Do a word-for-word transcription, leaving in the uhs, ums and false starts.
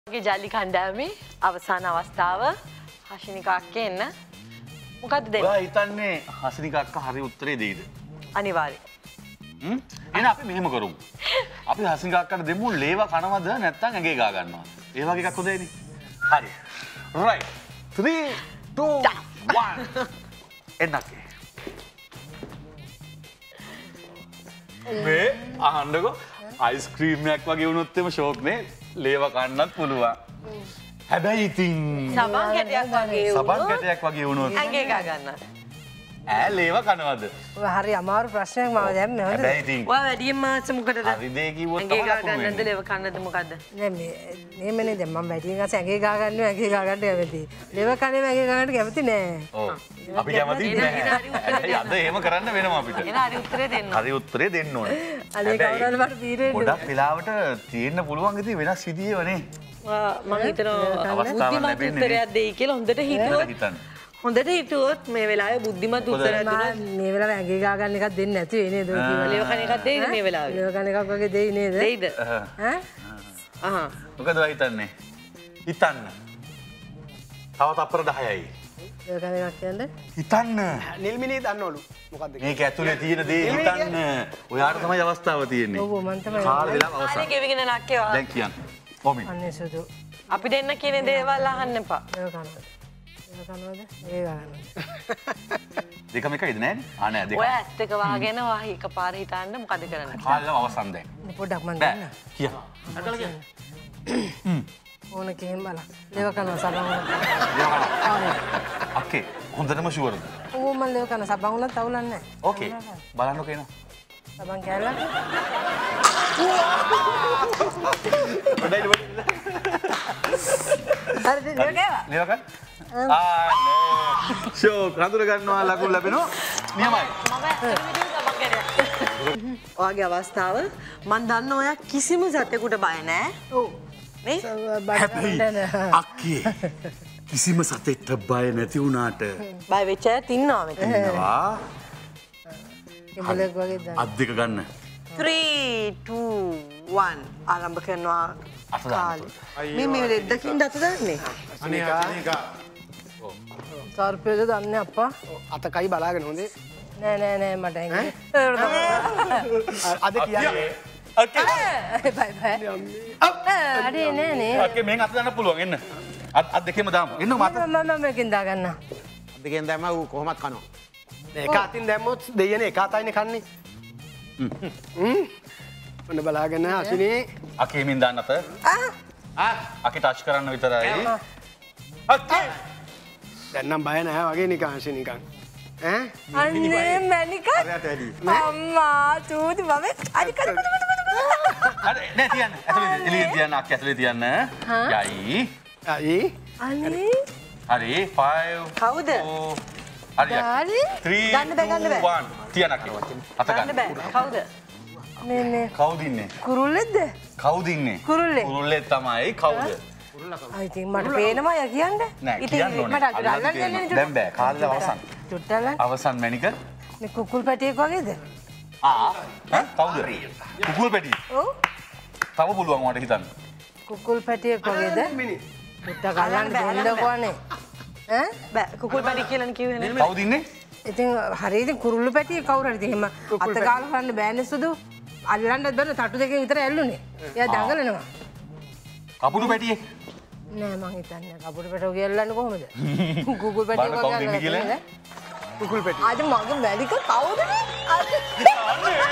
ජල්ලි කණ්ඩායමේ අවසාන අවස්ථාව හෂිනික අක්කේ එන්න. මොකද්ද දෙන්නේ? ඔයා හිතන්නේ හෂිනික අක්කා හරි උත්තරේ දෙයිද? අනිවාර්යයෙන්. හ්ම්? එහෙනම් අපි මෙහෙම කරමු. අපි හෂිනික අක්කට දෙමු ලේව කනවද නැත්නම් ඇඟේ ගා ගන්නවා. ඒ වගේ එකක් හොඳයිනේ. හරි. right. three two one. එන්නකේ. මේ අහන්නකෝ අයිස්ක්‍රීම් එකක් වගේ වුණොත් එම ෂෝක් නේ. ලේව කන්නත් පුළුවන්. හැබැයි ඉතින් සබන් කැටයක් වගේ සබන් කැටයක් වගේ වුණොත් ඇඟේ ගා ගන්න. ඈ ලේව කනවද? ඔය හරි අමාරු ප්‍රශ්නයක් මම දැම්මේ හොඳද? හැබැයි ඉතින් ඔයා වැඩියෙන් මාස මොකටද? හරි දේ කිව්වොත් ඇඟේ තමයි ගා ලකුණු ගන්නද වෙන්නේ. ලේව කන්නද මොකද්ද? නෑ මේ මේමනේ දැන් මම වැඩියෙන් අස ඇඟේ ගා ගන්නවා ඇඟේ ගා ගන්න කැමති. ලෙව කණේ ඇඟේ ගා ගන්නට කැමති නෑ. ඔව්. අපි කැමති නෑ. හැබැයි අද එහෙම කරන්න වෙනවා අපිට. එන හරි උත්තරේ දෙන්න. හරි උත්තරේ දෙන්න ඕනේ. අනේ කවුරුහරි මට පීරෙන්න. ගොඩක් වෙලාවට තියෙන්න පුළුවන් ඉතින් වෙනස් විදියවනේ. මම හිතනවා අවස්ථාවක් බුද්ධිමත් ලැබෙන්නේ උත්තරයක් දෙයි කියලා හොඳට හිතුවොත් හිතන්න. හොඳට හිතුවොත් මේ වෙලාවේ බුද්ධිමත් උත්තරයක් දුන්නොත් මේ වෙලාවේ ඇඟේ ගා ගන්න එකක් දෙන්නේ නැති වෙයි නේද ඔය කිව්වා. ලේව කණ එකක් දෙයිද මේ වෙලාවේ? ලෙව කණ එකක් වගේ දෙයි නේද? දෙයිද? ඈ? අහහ. මොකද ඔය හිතන්නේ? හිතන්න. තව තප්පර දහයයි. ලෙව කණ එකක් කියන්නේ? හිතන්න. නිල්මිනී දන්නවලු මොකක්ද මේක ඇතුලේ තියෙන දේ හිතන්න. ඔයාට තමයි අවස්ථාව තියෙන්නේ. ඔව් මම තමයි. කාල වෙලාව අවසන්. අනේ ගෙවිගෙන නැක්කේ. දැන් කියන්න. කොමින්. අනේ සුදු. අපි දෙන්න කියන දේවල් අහන්න එපා. ලෙව කනවද? ලෙව කනවද? ඒ ගන්නවද? දෙකම එකයිද නෑනේ? ආ නෑ දෙක. ඔය ඇස් දෙක වහගෙන ඔය එකපාර හිතන්න මොකද කරන්නේ? කාල වෙලාව අවසන් දැන්. පොඩ්ඩක් මන් බෑ. දෙන්න. කියන්න. අරකල කියන්න. හ්ම්. ඕන කෙහෙම බලන්න. ලෙව කනවා සබන් වුණා. අක්කේ හොඳටම ෂුවර්ද? ඕ මම ලෙව කන සබන් වුණත් අවුලක් නැහැ. ඕකේ. බලන්නකෝ එනවා. සබන් කෑල්ලක්. හොඳයිද බඩ? හරිද ලෙව කෑවා? ලේව ගන්න. ආ නෑ. ෂෝක් හඳුර ගන්නවා ලකුණු ලැබෙනවා. නියමයි. ඔයාගේ අවස්ථාව මන් දන්න ඔයා කිසිම සතෙකුට බය නෑ. ඔව්. නේ? හැබැයි අක්කේ කිසිම සතෙක්ට බය නැති වුණාට බය වෙච්ච අයත් ඉන්නවා මෙතන. ඉන්නවා. කෙඹලෙක් වගේ දාන්න. අත් දෙක ගන්න. three two one ආරම්භ කරනවා. අත දාන්න. කාලේ. මේ මේ දෙද්දකින් දත දාන්නේ. සර්පයද දන්නේ අප්පා? අතකයි බලාගෙන හොඳේ නෑ නෑ නෑ මට ඇඟේ. අද කියන්නේ අක්කේ බයි බයි. අඩේ නෑ නේ. අක්කේ මෙහෙන් අත දාන්න පුළුවන් එන්න. අත් අත් දෙකෙම දාමු. එන්න මත. මම මම මේකෙන් දාගන්න. දෙකෙන් දැම්ම ඌ කොහොමත් කනවා එක අතින් දැම්මොත් දෙයනේ එක අතයිනේ කන්නේ හ්ම් ඔන්න බලාගෙන අසිනේ අක්කේ මෙන් දාන්න අත. ආ අක්කේ ටච් කරන්න විතරයි. අක්කේ දැන් නම් බය නැහැ වගේ නිකන් අසි නිකන් ඈ අනේ මැනික. අම්මා චූටි මම අරි කර කර කර හරි නෑ තියන්න. ඇතුලේ එළියෙන් තියන්න අක්කේ ඇතුලේ තියන්න. යයි. අයි අනේ හරි five කවුද? four හරි ඩාලි three ගන්න බෑ, ගන්න බෑ. two one තියන්න අක්කේ. අත ගන්න ගන්න. බෑ. කවුද? නේ නේ කවුද ඉන්නේ? කුරුල්ලෙක්ද? කවුද ඉන්නේ? කුරුල්ලෙක්. කුරුල්ලේ තමයි කවුද? ආ ඉතින් මට පේනවා යා කියන්නේ. නෑ කියන්න ඕනේ. මට අද අල්ලන්න දෙන්නේ නේ. දැන් බෑ. කාලේ අවසන්. චුට්ටල අවසන් මැනික. මේ කුකුල් පැටියෙක් වගේද? ආ ඈ කවුද? කුකුල් පැටි. ඔව් තව පුළුවන් වට හිතන්න. කුකුල් පැටියෙක් වගේද? චුට්ටක් අල්ලන්න දෙන්නකෝ නේ. ඈ බෑ කුකුල් පැටි කියලා කිව්වේ නේ. කවුද ඉන්නේ? ඉතින් හරි ඉතින් කුරුල්ලු පැටියෙක් කවුරු හරි ඉතින් එහෙම අත ගාලා හොයන්න බෑනේ සුදු. අල්ලන්නත් බෑ තටු දෙකෙන් විතර ඇල්ලුනේ. එයා දඟලනවා. කපුටු පැටියෙක්. නෑ මං හිතන්නේ කපුටු පැටව කියලාන්නේ කොහොමද? කුකුල් පැටියෙක් බලන්න කවුද ඉන්නේ කියලා. කුකුල් පැටියෙක්. අද මගේ වැඩික කවුද?